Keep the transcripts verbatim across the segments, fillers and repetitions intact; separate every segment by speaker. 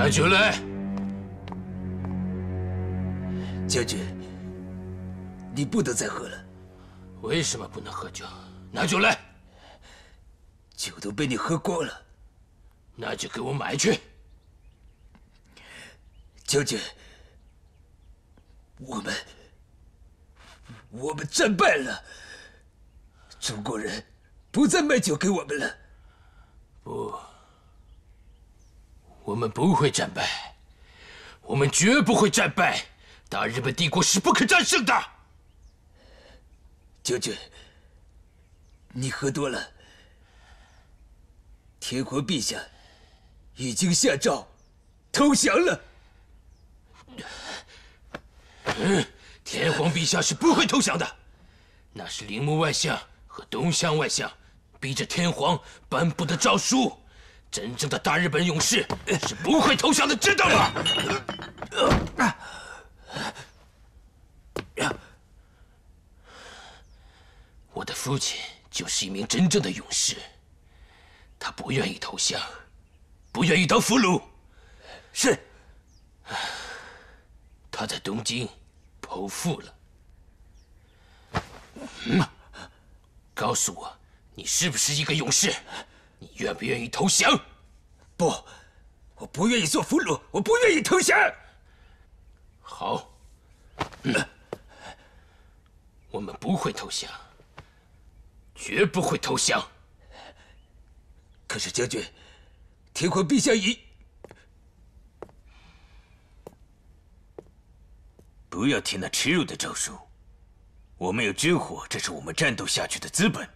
Speaker 1: 拿酒来。
Speaker 2: 将军，你不能再喝了。
Speaker 1: 为什么不能喝酒？拿酒来。
Speaker 2: 酒都被你喝光了。
Speaker 1: 那就给我买去。
Speaker 2: 将军，我们我们战败了。中国人不再卖酒给我们了。
Speaker 1: 不，我们不会战败，我们绝不会战败。大日本帝国是不可战胜的。
Speaker 2: 将军，你喝多了。天皇陛下已经下诏投降了。
Speaker 1: 嗯，天皇陛下是不会投降的，那是铃木外相和东乡外相逼着天皇颁布的诏书。真正的大日本勇士是不会投降的，知道吗？我的父亲就是一名真正的勇士，他不愿意投降，不愿意当俘虏。
Speaker 2: 是。
Speaker 1: 他在东京剖腹了。嗯，告诉我，你是不是一个勇士？你愿不愿意投降？
Speaker 2: 不，我不愿意做俘虏，我不愿意投降。
Speaker 1: 好，嗯，我们不会投降，绝不会投降。
Speaker 2: 可是将军，天皇陛下已……不要听那耻辱的诏书。我们有军火，这是我们战斗下去的资本。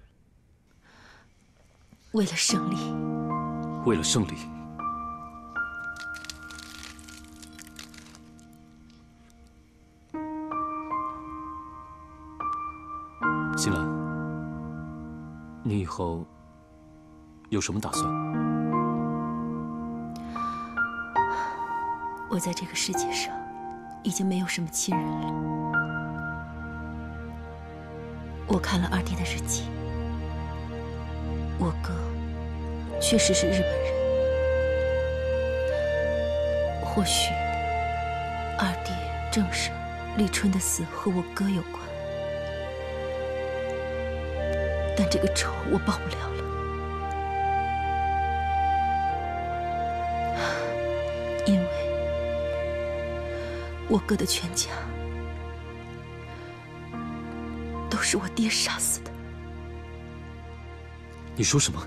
Speaker 3: 为了胜利，
Speaker 4: 为了胜利，新兰，你以后有什么打算？
Speaker 3: 我在这个世界上已经没有什么亲人了。我看了二弟的日记，我哥确实是日本人。或许二弟正是立春的死和我哥有关，但这个仇我报不了了，因为我哥的全家都是我爹杀死的。
Speaker 4: 你说什么？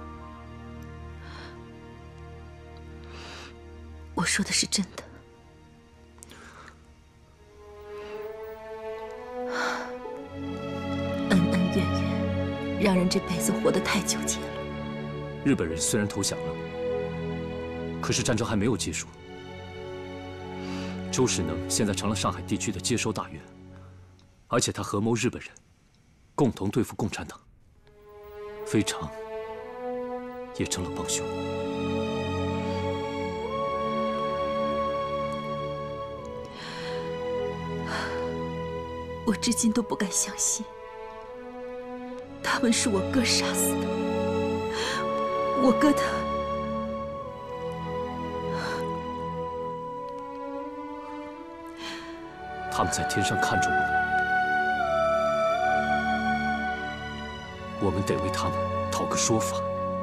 Speaker 3: 我说的是真的。恩恩怨怨，让人这辈子活得太纠结了。
Speaker 4: 日本人虽然投降了，可是战争还没有结束。周世能现在成了上海地区的接收大员，而且他合谋日本人，共同对付共产党。非常也成了帮凶。
Speaker 3: 我至今都不敢相信，他们是我哥杀死的。我哥他……
Speaker 4: 他们在天上看着我们，我们得为他们讨个说法。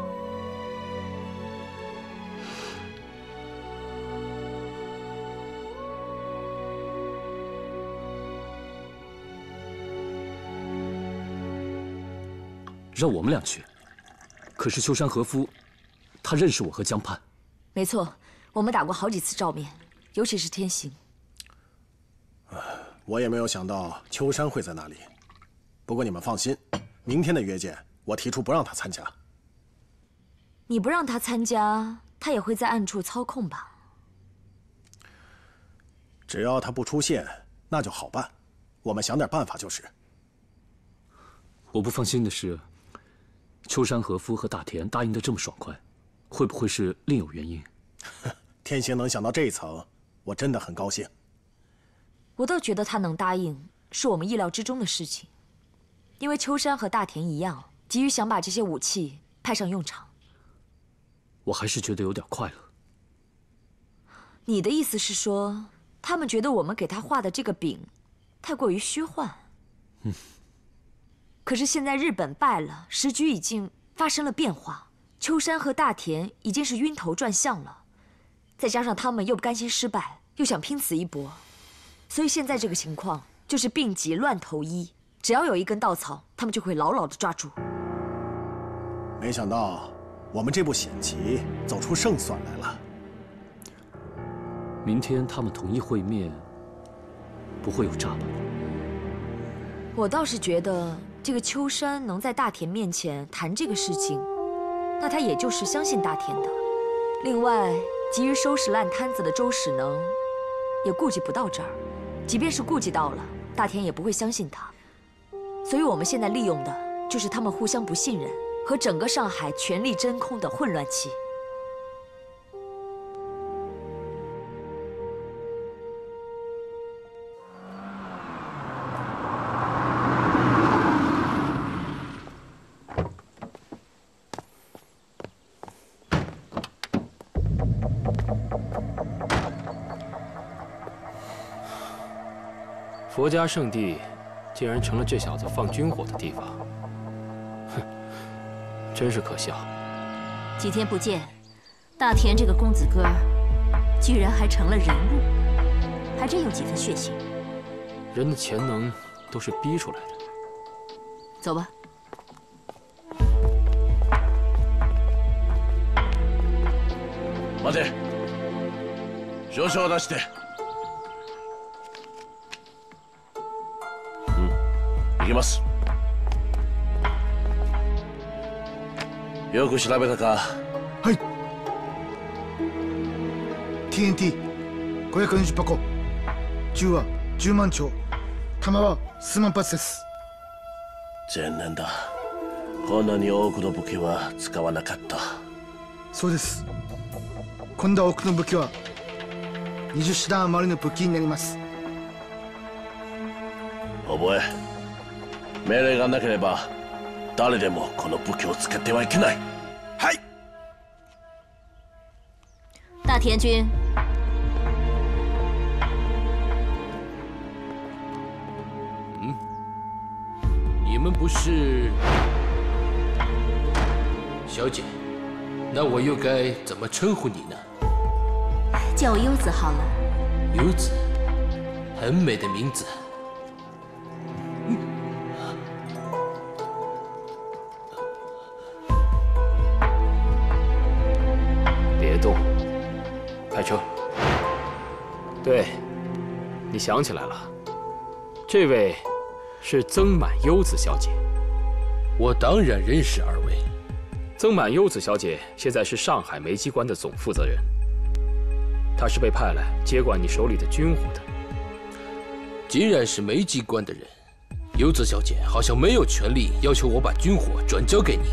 Speaker 4: 让我们俩去，可是秋山和夫，他认识我和江畔。
Speaker 5: 没错，我们打过好几次照面，尤其是天行。
Speaker 6: 我也没有想到秋山会在那里。不过你们放心，明天的约见，我提出不让他参加。
Speaker 5: 你不让他参加，他也会在暗处操控吧？
Speaker 6: 只要他不出现，那就好办。我们想点办法就是。
Speaker 4: 我不放心的是，秋山和夫和大田答应的这么爽快，会不会是另有原因？
Speaker 6: 天行能想到这一层，我真的很高兴。
Speaker 5: 我倒觉得他能答应，是我们意料之中的事情。因为秋山和大田一样，急于想把这些武器派上用场。
Speaker 4: 我还是觉得有点快了。
Speaker 5: 你的意思是说，他们觉得我们给他画的这个饼太过于虚幻？嗯。可是现在日本败了，时局已经发生了变化，秋山和大田已经是晕头转向了，再加上他们又不甘心失败，又想拼死一搏，所以现在这个情况就是病急乱投医，只要有一根稻草，他们就会牢牢地抓住。
Speaker 6: 没想到我们这步险棋走出胜算来了。
Speaker 4: 明天他们统一会面，不会有诈吧？
Speaker 5: 我倒是觉得，这个秋山能在大田面前谈这个事情，那他也就是相信大田的。另外，急于收拾烂摊子的周史能，也顾及不到这儿。即便是顾及到了，大田也不会相信他。所以我们现在利用的就是他们互相不信任和整个上海权力真空的混乱期。
Speaker 7: 佛家圣地，竟然成了这小子放军火的地方，哼，真是可笑。
Speaker 8: 几天不见，大田这个公子哥儿，居然还成了人物，还真有几分血性。
Speaker 7: 人的潜能都是逼出来的。
Speaker 8: 走吧。
Speaker 9: 待て。少々出して。行きます。よく調べたか。
Speaker 10: はい。ティーエヌティーごひゃくよんじゅう 箱。銃はじゅうまん丁。弾は数万発です。
Speaker 9: 残念だ。こんなに多くの武器は使わなかった。
Speaker 10: そうです。こんな多くの武器はにじゅっ師団余りの武器になります。
Speaker 9: 覚え。命令がなければ誰でもこの武器を使ってはいけない。はい。
Speaker 8: 大田君，
Speaker 1: 嗯，你们不是小姐，那我又该怎么称呼你呢？
Speaker 8: 叫我优子好了。
Speaker 1: 优子，很美的名字。
Speaker 7: 开车。对，你想起来了，这位是曾满优子小姐。
Speaker 1: 我当然认识二位。
Speaker 7: 曾满优子小姐现在是上海煤机关的总负责人，她是被派来接管你手里的军火的。
Speaker 1: 既然是煤机关的人，优子小姐好像没有权利要求我把军火转交给你。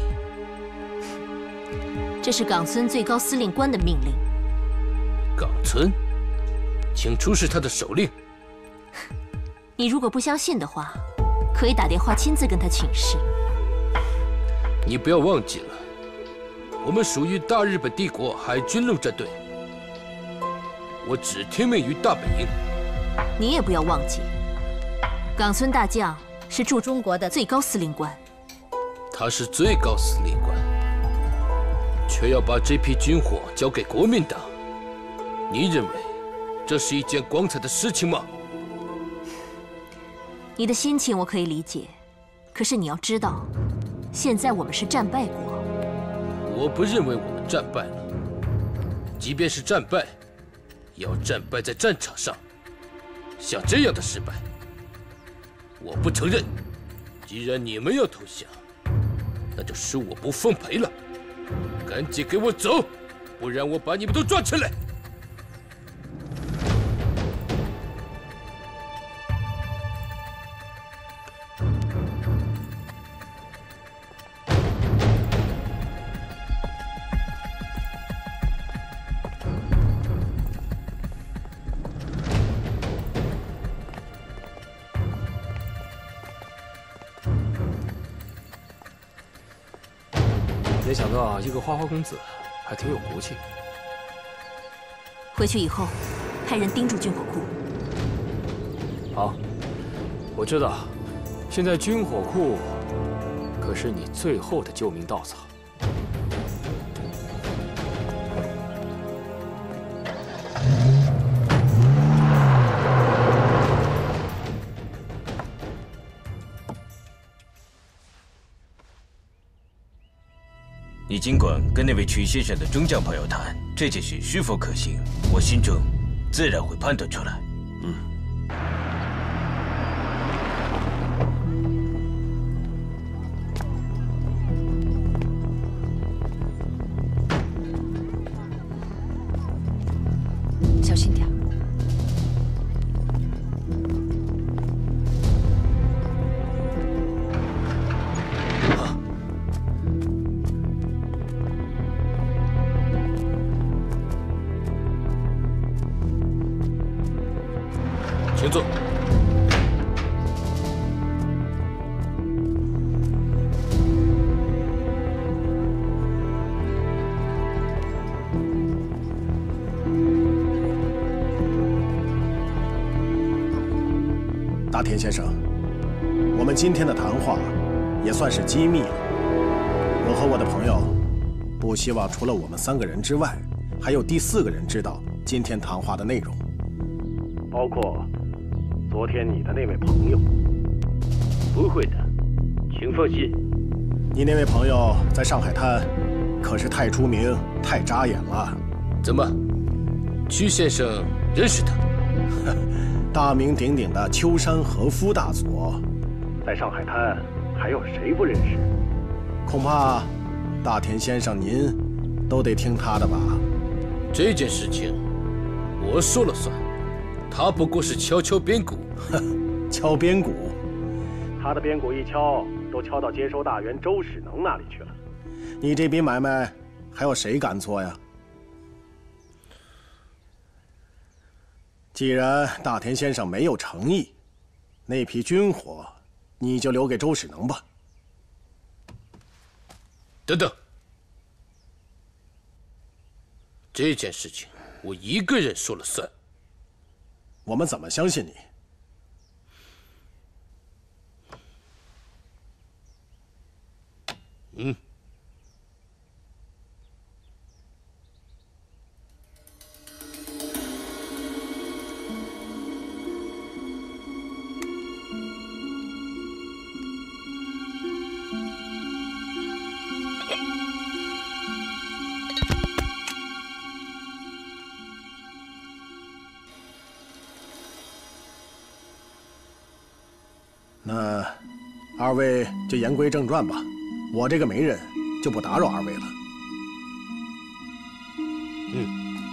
Speaker 8: 这是冈村最高司令官的命令。
Speaker 1: 冈村，请出示他的手令。
Speaker 8: 你如果不相信的话，可以打电话亲自跟他请示。
Speaker 1: 你不要忘记了，我们属于大日本帝国海军陆战队，我只听命于大本营。
Speaker 8: 你也不要忘记，冈村大将是驻中国的最高司令官。
Speaker 1: 他是最高司令官，却要把这批军火交给国民党。你认为这是一件光彩的事情吗？
Speaker 8: 你的心情我可以理解，可是你要知道，现在我们是战败国。
Speaker 1: 我不认为我们战败了，即便是战败，也要战败在战场上。像这样的失败，我不承认。既然你们要投降，那就恕我不奉陪了。赶紧给我走，不然我把你们都抓起来！
Speaker 7: 没想到一个花花公子还挺有骨气。
Speaker 8: 回去以后，派人盯住军火库。
Speaker 7: 好，我知道，现在军火库可是你最后的救命稻草。
Speaker 11: 你尽管跟那位曲先生的中将朋友谈这件事是否可行，我心中自然会判断出来。嗯。
Speaker 5: 小心点。
Speaker 1: 请坐。
Speaker 6: 大田先生，我们今天的谈话也算是机密了。我和我的朋友不希望除了我们三个人之外，还有第四个人知道今天谈话的内容，包括昨天你的那位朋友。
Speaker 9: 不会的，请放心。
Speaker 6: 你那位朋友在上海滩可是太出名、太扎眼了。
Speaker 1: 怎么，曲先生认识他？
Speaker 6: 大名鼎鼎的秋山和夫大佐，在上海滩还有谁不认识？恐怕大田先生您都得听他的吧？
Speaker 1: 这件事情我说了算，他不过是敲敲边鼓。
Speaker 6: 敲边鼓？他的边鼓一敲，都敲到接收大员周史能那里去了。你这笔买卖还有谁敢做呀？既然大田先生没有诚意，那批军火你就留给周史能吧。
Speaker 1: 等等，这件事情我一个人说了算。
Speaker 6: 我们怎么相信你？
Speaker 1: 嗯。
Speaker 6: 那二位就言归正传吧，我这个媒人就不打扰二位了。
Speaker 1: 嗯。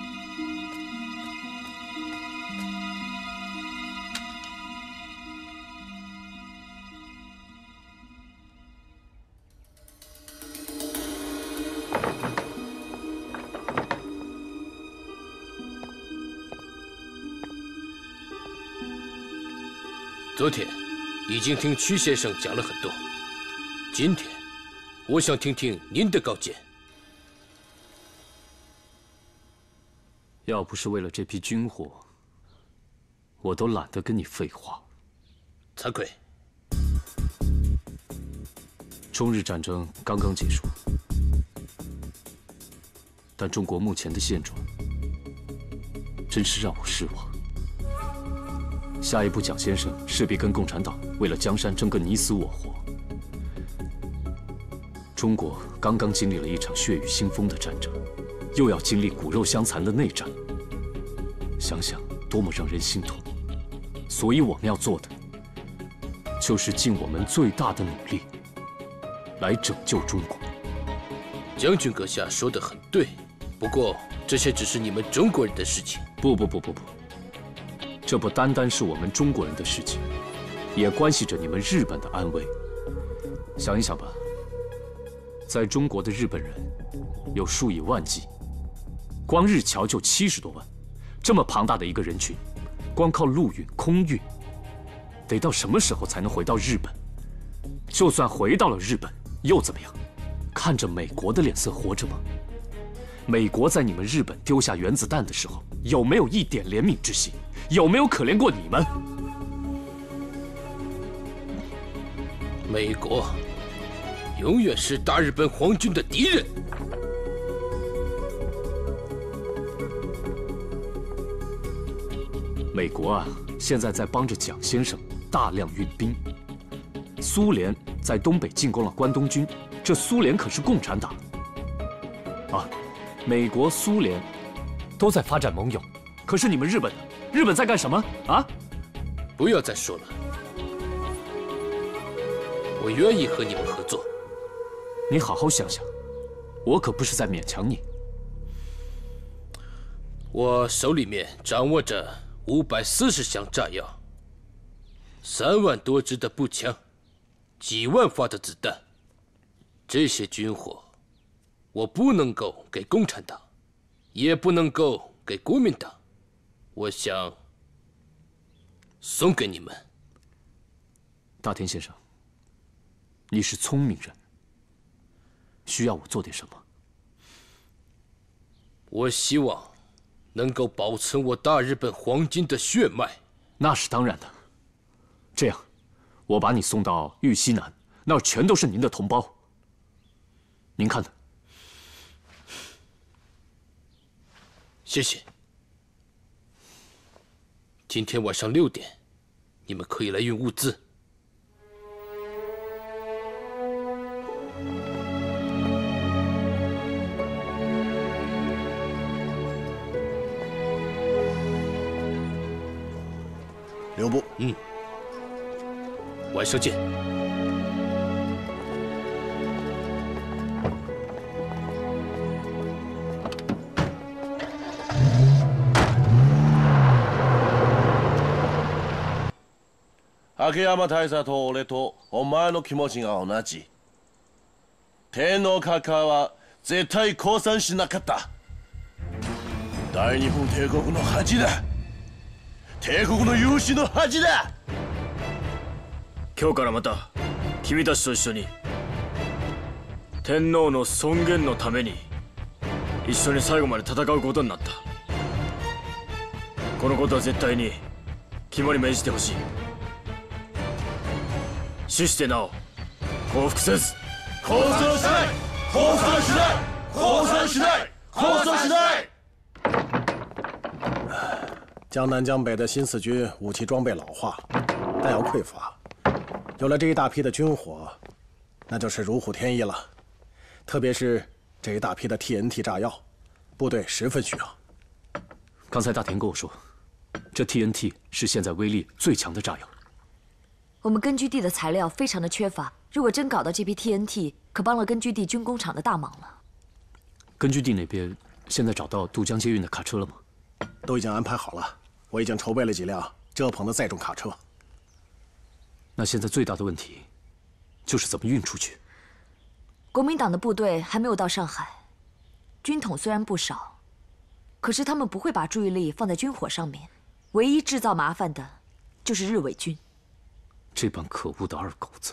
Speaker 1: 昨天已经听曲先生讲了很多，今天我想听听您的高见。
Speaker 4: 要不是为了这批军火，我都懒得跟你废话。
Speaker 1: 惭愧。
Speaker 4: 中日战争刚刚结束，但中国目前的现状真是让我失望。下一步，蒋先生势必跟共产党为了江山争个你死我活。中国刚刚经历了一场血雨腥风的战争，又要经历骨肉相残的内战，想想多么让人心痛。所以我们要做的，就是尽我们最大的努力，来拯救中国。
Speaker 1: 将军阁下说得很对，不过这些只是你们中国人的事情。
Speaker 4: 不不不不不。这不单单是我们中国人的事情，也关系着你们日本的安危。想一想吧，在中国的日本人有数以万计，光日侨就七十多万，这么庞大的一个人群，光靠陆运、空运，得到什么时候才能回到日本？就算回到了日本，又怎么样？看着美国的脸色活着吗？ 美国在你们日本丢下原子弹的时候，有没有一点怜悯之心？有没有可怜过你们？
Speaker 1: 美国永远是大日本皇军的敌人。
Speaker 4: 美国啊，现在在帮着蒋先生大量运兵。苏联在东北进攻了关东军，这苏联可是共产党啊！美国、苏联都在发展盟友，可是你们日本呢？日本在干什么啊？
Speaker 1: 不要再说了，我愿意和你们合作。
Speaker 4: 你好好想想，我可不是在勉强你。
Speaker 1: 我手里面掌握着五百四十箱炸药，三万多支的步枪，几万发的子弹。这些军火，我不能够给共产党，也不能够给国民党。我想送给你们。
Speaker 4: 大田先生，你是聪明人，需要我做点什么？
Speaker 1: 我希望能够保存我大日本皇军的血脉。
Speaker 4: 那是当然的。这样，我把你送到玉溪南，那儿全都是您的同胞。您看呢？
Speaker 1: 谢谢。今天晚上六点，你们可以来运物资。
Speaker 6: 留步。
Speaker 1: 嗯。晚上见。
Speaker 9: 秋山大佐と俺とお前の気持ちが同じ。天皇閣下は絶対降参しなかった。大日本帝国の恥だ。帝国の勇士の恥だ。
Speaker 11: 今日からまた君たちと一緒に天皇の尊厳のために一緒に最後まで戦うことになった。このことは絶対に肝に銘じてほしい。死してなお降伏せず。
Speaker 9: 降参しない。降参しない。降参しない。降参しない。
Speaker 6: 江南江北的新四军武器装备老化，弹药匮乏，有了这一大批的军火，那就是如虎添翼了。特别是这一大批的 T N T 炸药，部队十分需要。
Speaker 4: 刚才大田跟我说，这 T N T 是现在威力最强的炸药。
Speaker 5: 我们根据地的材料非常的缺乏，如果真搞到这批 T N T， 可帮了根据地军工厂的大忙了。
Speaker 4: 根据地那边现在找到渡江接运的卡车了吗？
Speaker 6: 都已经安排好了，我已经筹备了几辆遮棚的载重卡车。
Speaker 4: 那现在最大的问题就是怎么运出去。
Speaker 5: 国民党的部队还没有到上海，军统虽然不少，可是他们不会把注意力放在军火上面，唯一制造麻烦的就是日伪军。
Speaker 4: 这帮可恶的二狗子！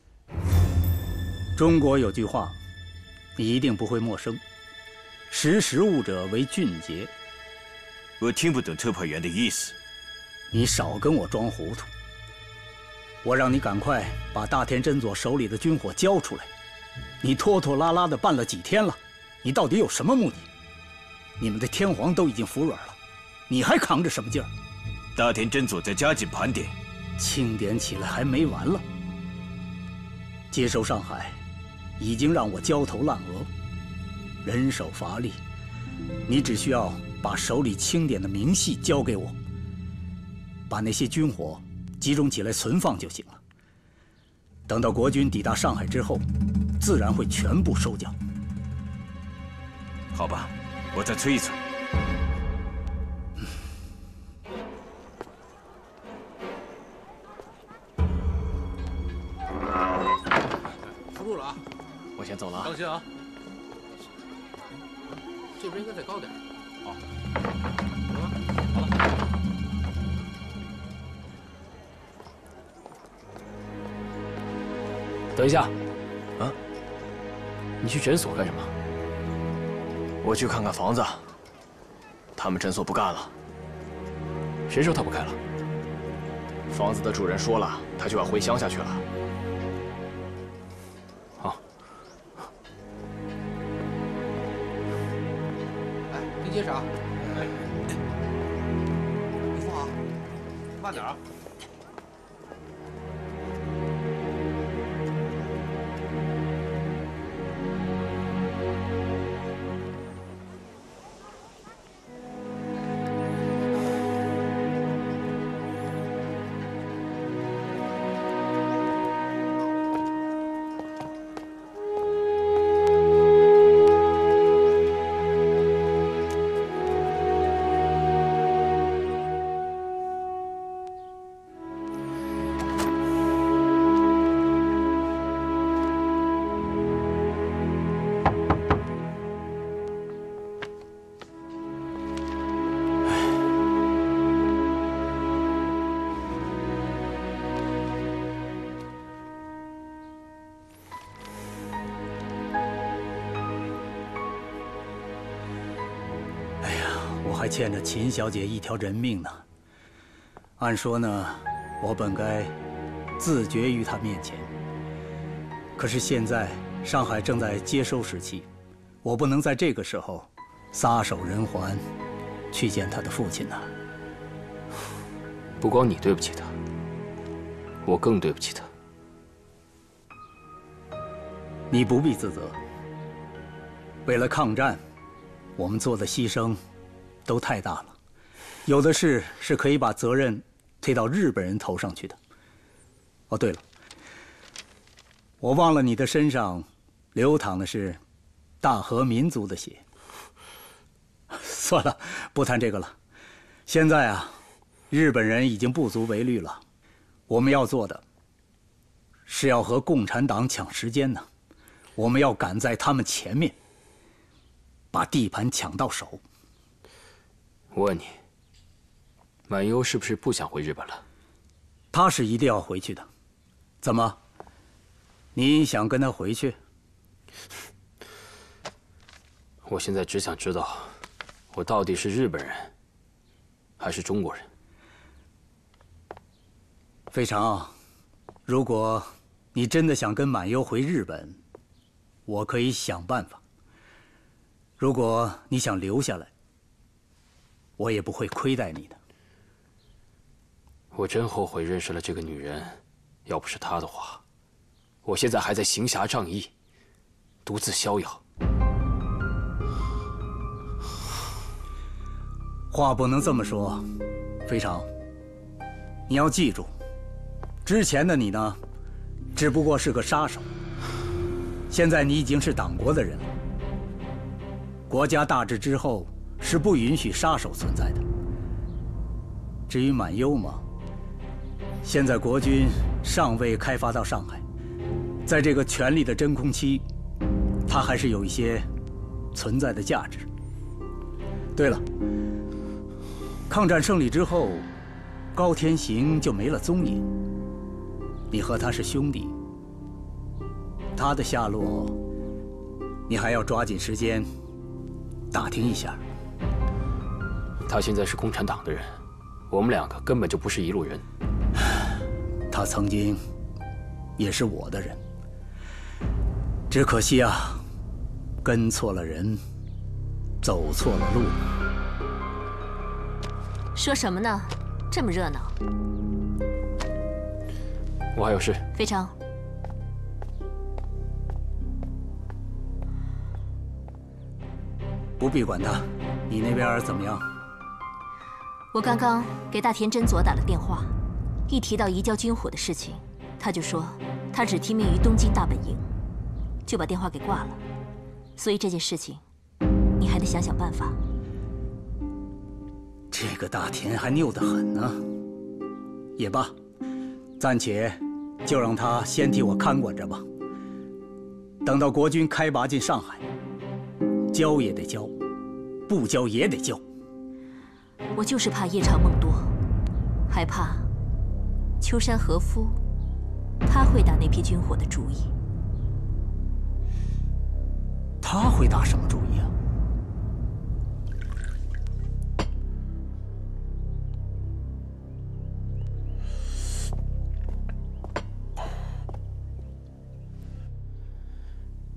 Speaker 12: 中国有句话，你一定不会陌生：识时务者为俊杰。
Speaker 11: 我听不懂特派员的意思。
Speaker 12: 你少跟我装糊涂。我让你赶快把大田真佐手里的军火交出来，你拖拖拉拉的办了几天了，你到底有什么目的？你们的天皇都已经服软了，你还扛着什么劲儿？
Speaker 11: 大田真佐在加紧盘点。
Speaker 12: 清点起来还没完了。接收上海，已经让我焦头烂额，人手乏力。你只需要把手里清点的明细交给我，把那些军火集中起来存放就行了。等到国军抵达上海之后，自然会全部收缴。
Speaker 11: 好吧，我再催一催。
Speaker 1: 出路了啊！
Speaker 4: 我先走了啊！
Speaker 1: 当心啊！这边应该再高点。好。好了，好了。
Speaker 7: 等一下，啊！你去诊所干什么？ 我去看看房子。他们诊所不干了。谁说他不开了？房子的主人说了，他就要回乡下去了。好。
Speaker 13: 哎，您接啥？哎，你扶好，慢点啊。
Speaker 12: 还欠着秦小姐一条人命呢。按说呢，我本该自绝于她面前。可是现在上海正在接收时期，我不能在这个时候撒手人寰，去见她的父亲呐。
Speaker 7: 不光你对不起她，我更对不起她。
Speaker 12: 你不必自责。为了抗战，我们做的牺牲 都太大了，有的事是可以把责任推到日本人头上去的。哦，对了，我忘了你的身上流淌的是大和民族的血。算了，不谈这个了。现在啊，日本人已经不足为虑了，我们要做的是要和共产党抢时间呢。我们要赶在他们前面，把地盘抢到手。
Speaker 7: 我问你，满优是不是不想回日本了？
Speaker 12: 他是一定要回去的。怎么？你想跟他回去？
Speaker 7: 我现在只想知道，我到底是日本人，还是中国人？
Speaker 12: 非常，如果你真的想跟满优回日本，我可以想办法。如果你想留下来， 我也不会亏待你的。
Speaker 7: 我真后悔认识了这个女人，要不是她的话，我现在还在行侠仗义，独自逍遥。
Speaker 12: 话不能这么说，非常。你要记住，之前的你呢，只不过是个杀手。现在你已经是党国的人了。国家大治之后， 是不允许杀手存在的。至于满优嘛，现在国军尚未开发到上海，在这个权力的真空期，它还是有一些存在的价值。对了，抗战胜利之后，高天行就没了踪影。你和他是兄弟，他的下落，你还要抓紧时间打听一下。
Speaker 7: 他现在是共产党的人，我们两个根本就不是一路人。
Speaker 12: 他曾经也是我的人，只可惜啊，跟错了人，走错了路。
Speaker 8: 说什么呢？这么热闹。
Speaker 7: 我还有事。
Speaker 8: 非常。
Speaker 12: 不必管他，你那边怎么样？
Speaker 8: 我刚刚给大田真佐打了电话，一提到移交军火的事情，他就说他只听命于东京大本营，就把电话给挂了。所以这件事情，你还得想想办法。
Speaker 12: 这个大田还拗得很呢。也罢，暂且就让他先替我看管着吧。等到国军开拔进上海，交也得交，不交也得交。
Speaker 8: 我就是怕夜长梦多，害怕秋山和夫他会打那批军火的主意。
Speaker 12: 他会打什么主意啊？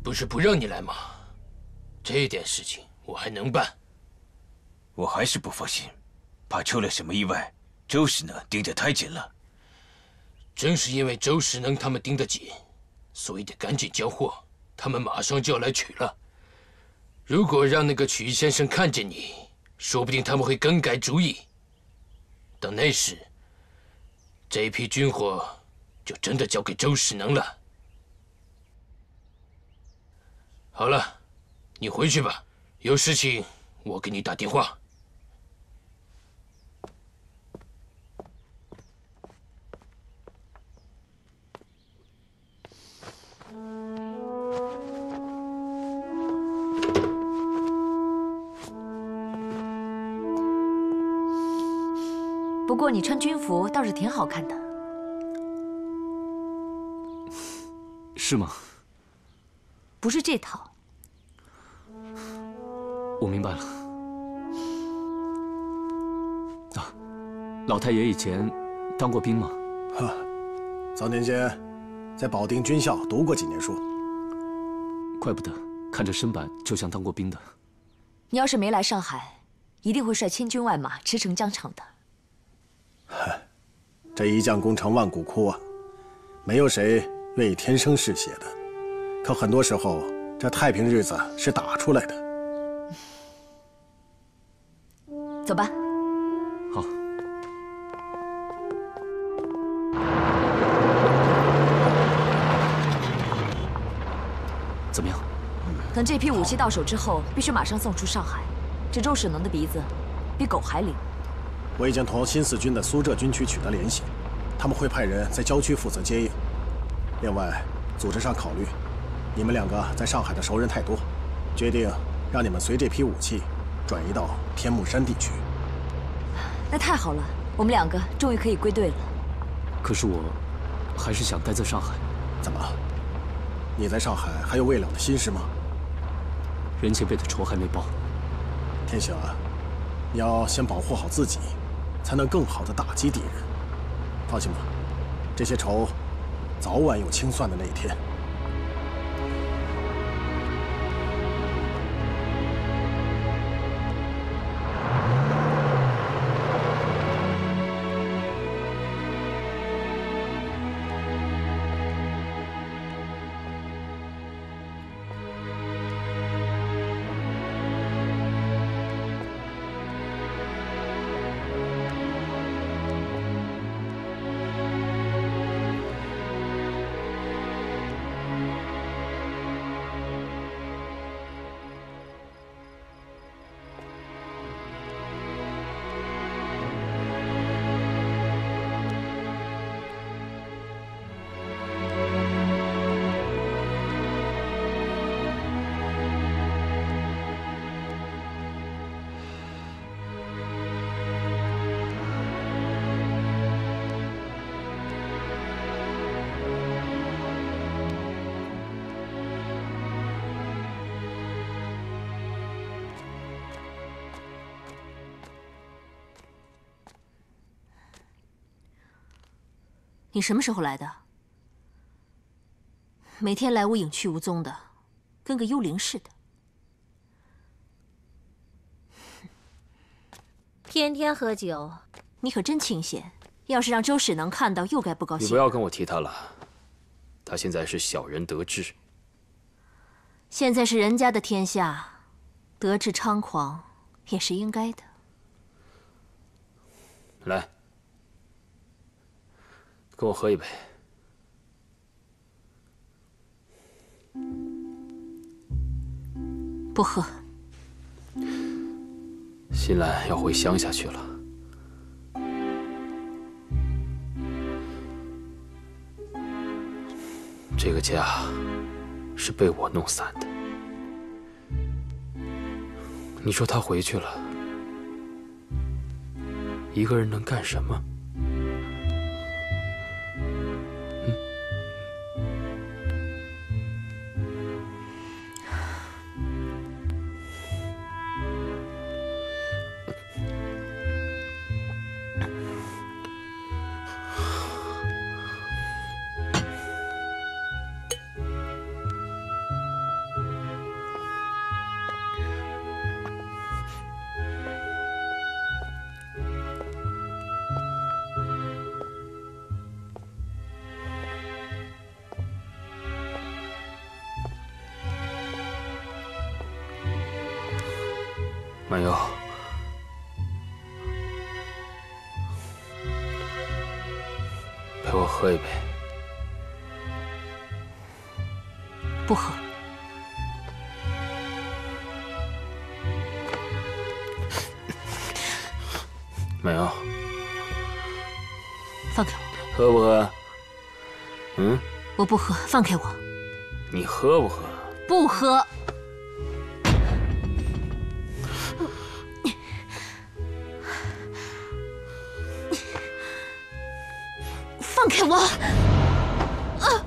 Speaker 1: 不是不让你来吗？这点事情我还能办。
Speaker 11: 我还是不放心，怕出了什么意外，周世能盯得太紧了。
Speaker 1: 正是因为周世能他们盯得紧，所以得赶紧交货。他们马上就要来取了。如果让那个曲先生看见你，说不定他们会更改主意。到那时，这批军火就真的交给周世能了。好了，你回去吧，有事情我给你打电话。
Speaker 5: 不过你穿军服倒是挺好看的。
Speaker 4: 是吗？
Speaker 5: 不是这套。
Speaker 4: 我明白了。啊，老太爷以前当过兵吗？
Speaker 6: 呵，早年间在保定军校读过几年书。
Speaker 4: 怪不得，看着身板就像当过兵的。
Speaker 5: 你要是没来上海，一定会率千军万马驰骋疆场的。
Speaker 6: 这一将功成万骨枯啊，没有谁愿意天生嗜血的。可很多时候，这太平日子是打出来的。
Speaker 5: 走吧。
Speaker 4: 好。怎么样？
Speaker 5: 等这批武器到手之后，必须马上送出上海。这周世能的鼻子比狗还灵。
Speaker 6: 我已经同新四军的苏浙军区取得联系，他们会派人在郊区负责接应。另外，组织上考虑，你们两个在上海的熟人太多，决定让你们随这批武器转移到天目山地区。
Speaker 5: 那太好了，我们两个终于可以归队了。
Speaker 4: 可是我还是想待在上海。
Speaker 6: 怎么？你在上海还有未了的心事吗？
Speaker 4: 人前辈的仇还没报。
Speaker 6: 天行啊，你要先保护好自己，才能更好的打击敌人。放心吧，这些仇早晚有清算的那一天。
Speaker 8: 你什么时候来的？每天来无影去无踪的，跟个幽灵似的。
Speaker 14: 天天喝酒，
Speaker 8: 你可真清闲。要是让周史能看到，又该不高兴。
Speaker 7: 你不要跟我提他了，他现在是小人得志。
Speaker 8: 现在是人家的天下，得志猖狂也是应该的。
Speaker 7: 来。跟我喝一杯。
Speaker 8: 不喝。
Speaker 7: 新兰要回乡下去了。这个家是被我弄散的。你说她回去了，一个人能干什么？ 满友，陪我喝一杯。
Speaker 8: 不喝。
Speaker 7: 满友，
Speaker 8: 放开我。
Speaker 7: 喝不喝？嗯？
Speaker 8: 我不喝，放开我。
Speaker 7: 你喝不喝？
Speaker 8: 不喝。放开我！啊！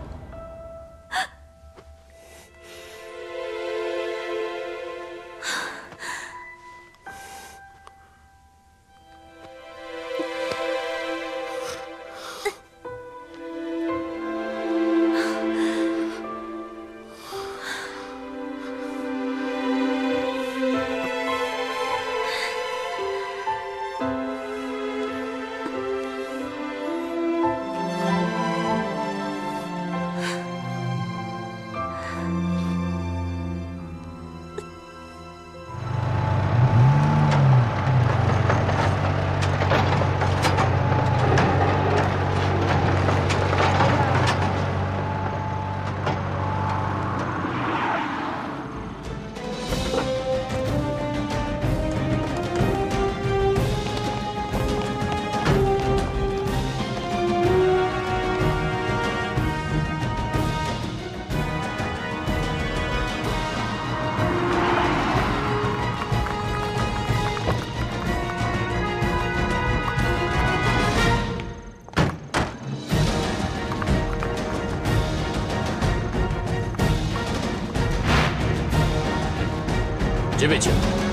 Speaker 1: 这边请。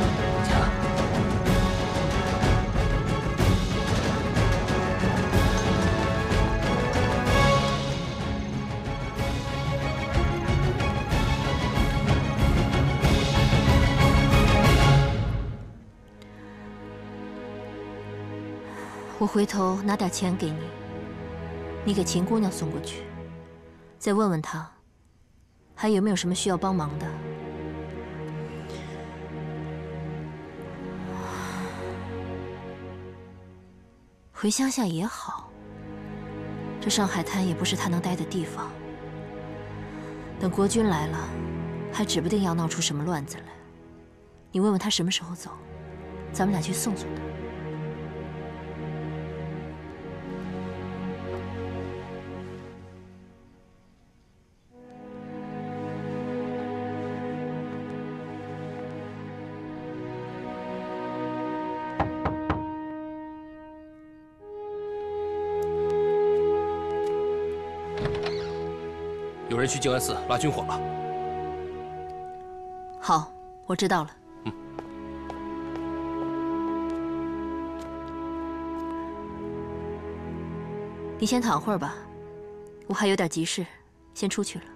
Speaker 8: 我回头拿点钱给你，你给秦姑娘送过去，再问问她，还有没有什么需要帮忙的。回乡下也好，这上海滩也不是他能待的地方。等国军来了，还指不定要闹出什么乱子来。你问问他什么时候走，咱们俩去送送他。
Speaker 1: 有人去静安寺拉军火了。
Speaker 8: 好，我知道了。
Speaker 1: 嗯。
Speaker 8: 你先躺会儿吧，我还有点急事，先出去了。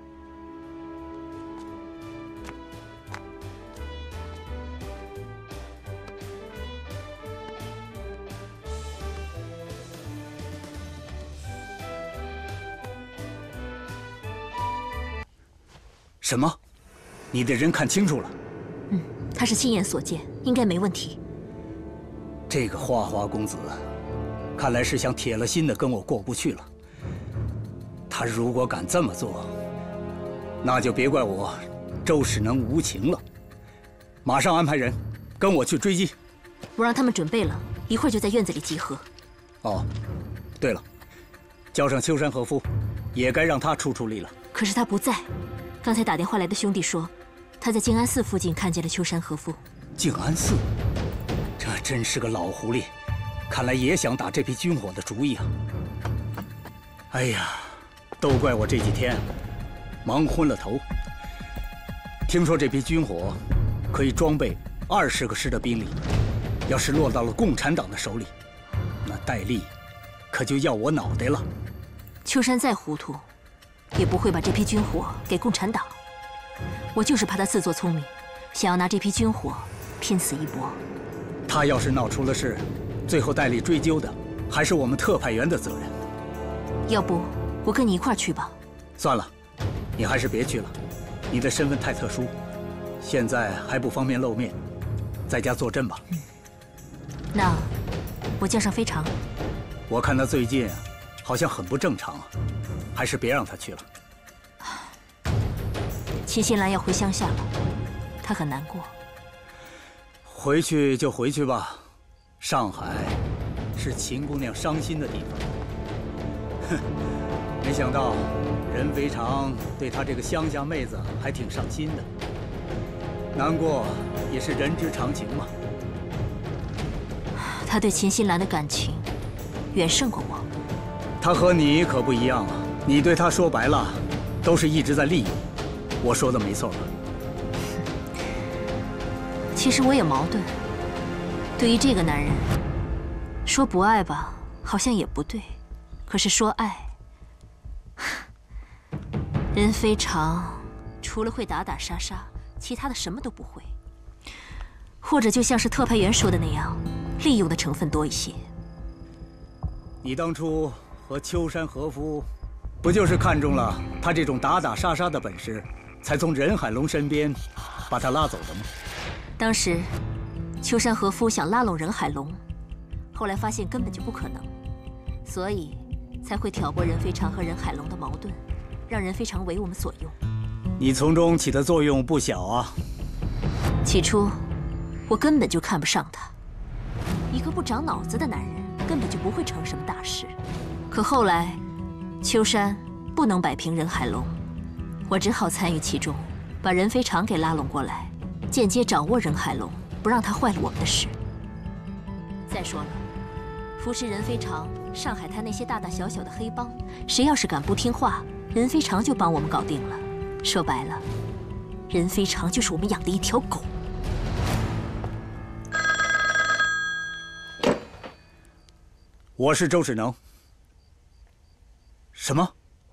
Speaker 12: 什么？你的人看清楚了？
Speaker 8: 嗯，他是亲眼所见，应该没问题。
Speaker 12: 这个花花公子，看来是想铁了心的跟我过不去了。他如果敢这么做，那就别怪我周使能无情了。马上安排人跟我去追击。
Speaker 8: 我让他们准备了，一会儿就在院子里集合。
Speaker 12: 哦，对了，叫上秋山和夫，也该让他出出力了。
Speaker 8: 可是他不在。刚才打电话来的兄弟说，他在静安寺附近看见了秋山和夫。
Speaker 12: 静安寺，这真是个老狐狸，看来也想打这批军火的主意啊！哎呀，都怪我这几天忙昏了头。听说这批军火可以装备二十个师的兵力，要是落到了共产党的手里，那戴笠可就要我脑袋了。
Speaker 8: 秋山再糊涂，也不会把这批军火给共产党。我就是怕他自作聪明，想要拿这批军火拼死一搏。
Speaker 12: 他要是闹出了事，最后戴笠追究的还是我们特派员的责任。
Speaker 8: 要不我跟你一块儿去吧？
Speaker 12: 算了，你还是别去了，你的身份太特殊，现在还不方便露面。 在家坐镇吧。
Speaker 8: 那我叫上非常。
Speaker 12: 我看他最近好像很不正常啊，还是别让他去了。
Speaker 8: 秦新兰要回乡下了，她很难过。
Speaker 12: 回去就回去吧，上海是秦姑娘伤心的地方。哼，没想到任非常对她这个乡下妹子还挺上心的。难过也是人之常情嘛。
Speaker 8: 他对秦新兰的感情远胜过我。
Speaker 12: 他和你可不一样啊，你对他说白了，都是一直在利用。我说的没错吧？
Speaker 8: 其实我有矛盾。对于这个男人，说不爱吧，好像也不对；可是说爱，任非常除了会打打杀杀，其他的什么都不会。或者就像是特派员说的那样，利用的成分多一些。
Speaker 12: 你当初和秋山和夫，不就是看中了他这种打打杀杀的本事，才从任海龙身边把他拉走的吗？
Speaker 8: 当时，秋山和夫想拉拢任海龙，后来发现根本就不可能，所以才会挑拨任非常和任海龙的矛盾，让任非常为我们所用。
Speaker 12: 你从中起的作用不小啊。
Speaker 8: 起初，我根本就看不上他，一个不长脑子的男人，根本就不会成什么大事。可后来，秋山不能摆平任海龙，我只好参与其中，把任非常给拉拢过来，间接掌握任海龙，不让他坏了我们的事。再说了，服侍任非常，上海滩那些大大小小的黑帮，谁要是敢不听话，任非常就帮我们搞定了。说白了，任非常就是我们养的一条狗。
Speaker 12: 我是周世能。什么？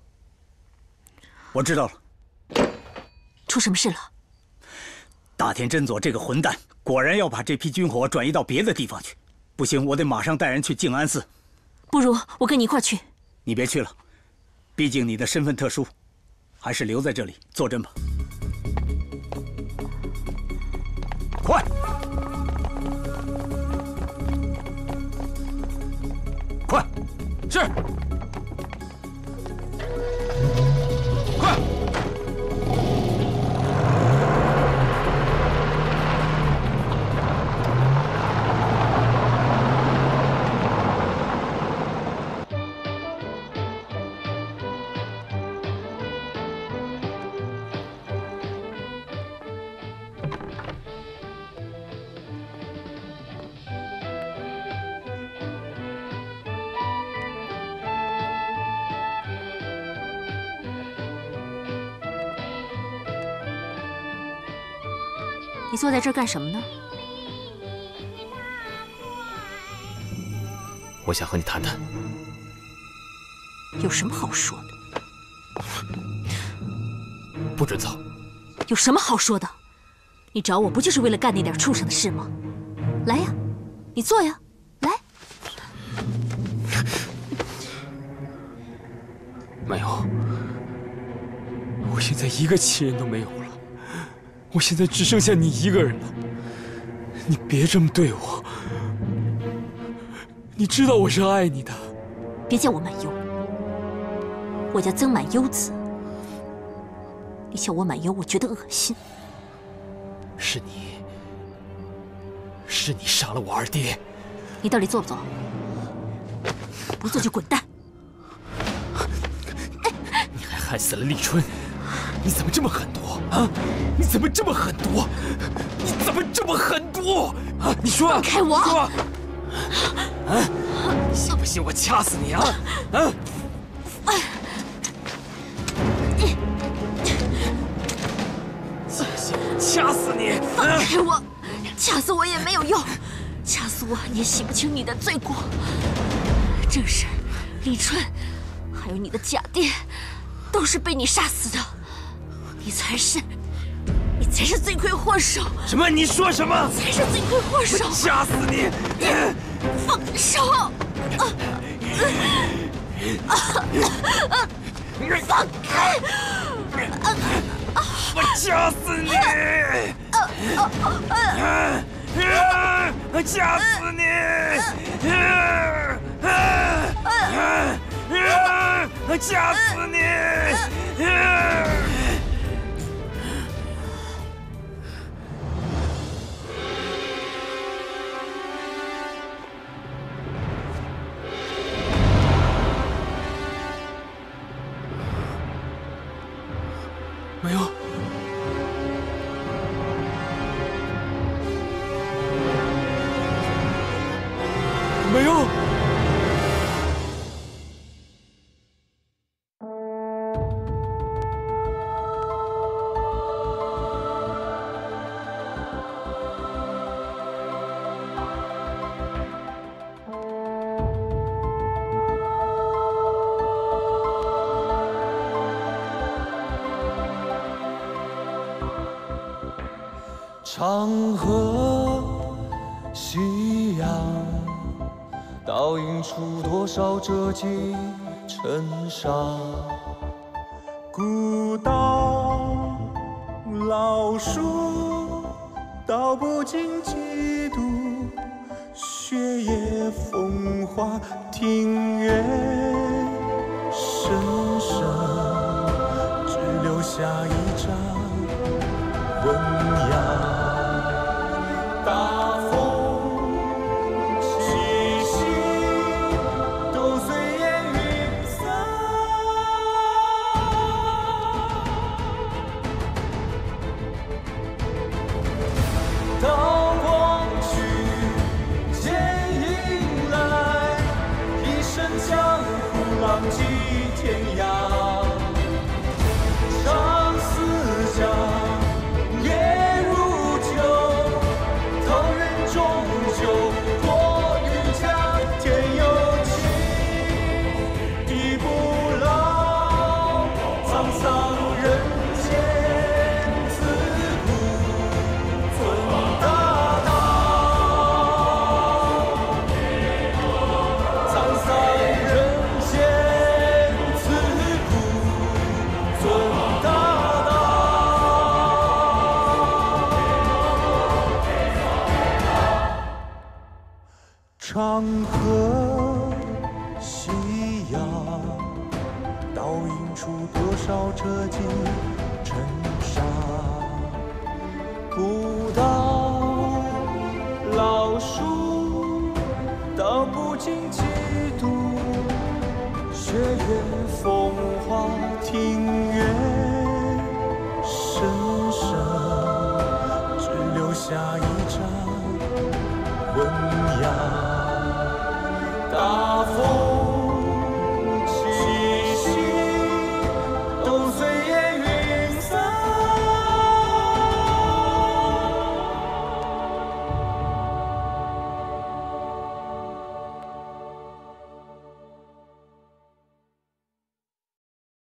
Speaker 12: 我知道了。
Speaker 8: 出什么事了？
Speaker 12: 大田真佐这个混蛋，果然要把这批军火转移到别的地方去。不行，我得马上带人去静安寺。
Speaker 8: 不如我跟你一块去。
Speaker 12: 你别去了，毕竟你的身份特殊，还是留在这里坐镇吧。快！快！
Speaker 1: 是。快！
Speaker 8: 你坐在这儿干什么呢？
Speaker 7: 我想和你谈谈。
Speaker 8: 有什么好说的？
Speaker 7: 不准走。
Speaker 8: 有什么好说的？你找我不就是为了干那点畜生的事吗？来呀，你坐呀，来。
Speaker 7: 没有，我现在一个亲人都没有了。我现在只剩下你一个人了，你别这么对我。你知道我是爱你的。
Speaker 8: 别叫我满优，我叫曾满优子。你叫我满优，我觉得恶心。
Speaker 7: 是你，是你杀了我二爹。
Speaker 8: 你到底做不做？不做就滚蛋！
Speaker 7: 你还害死了立春。你怎么这么狠毒啊？你怎么这么狠毒？你怎么这么狠毒啊？你说，
Speaker 8: 放开我！
Speaker 7: 说，啊！你信不信我掐死你啊？啊！信不信我掐死你？
Speaker 8: 放开我！掐死我也没有用，掐死我你也洗不清你的罪过。郑婶、立春，还有你的假爹，都是被你杀死的。你才是，你才是罪魁祸首！
Speaker 1: 什么？你说什么？
Speaker 8: 才是罪魁祸首！
Speaker 1: 我掐死你！
Speaker 8: 放手！放开！
Speaker 1: 我掐死你！
Speaker 7: 掐死你！掐死你！没有。 没有。
Speaker 15: 长河夕阳。 倒映出多少折戟沉沙，
Speaker 16: 古道老树道不尽几度，雪野风花庭院深深，只留下一张温雅。大天涯，长思江，烈如酒，桃源终究过于家。天有情，地不老，沧桑人间自古尊大道。沧桑人间。 长河夕阳，倒映出多少折戟沉沙。古道老树道不尽几度，雪月。